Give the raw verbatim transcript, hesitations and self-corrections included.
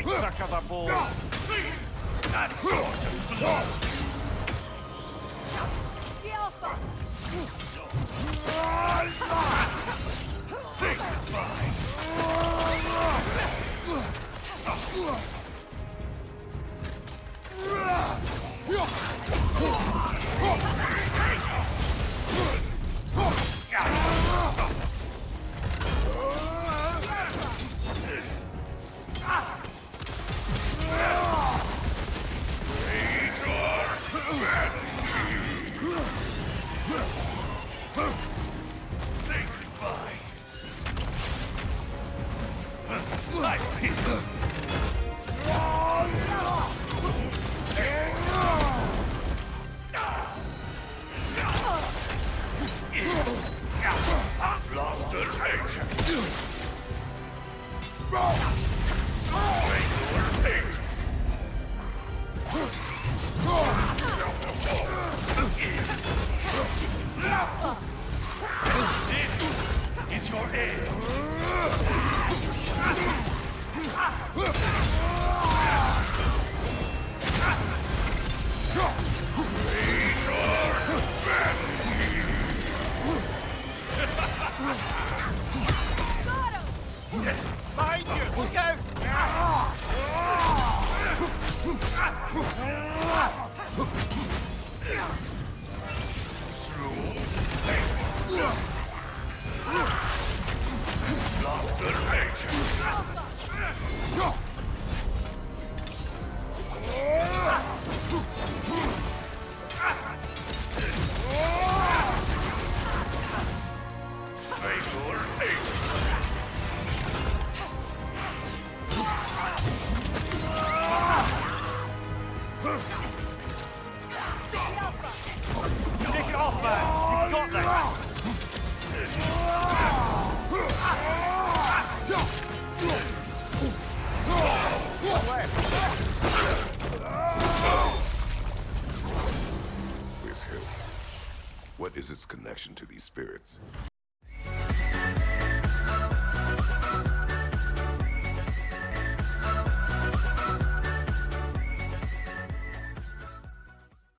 We suck at the ball. That sort of blood. Think goodbye. Is your end. Yes, behind you! Look out! Take it off, man! You've got that! This hill. What is its connection to these spirits?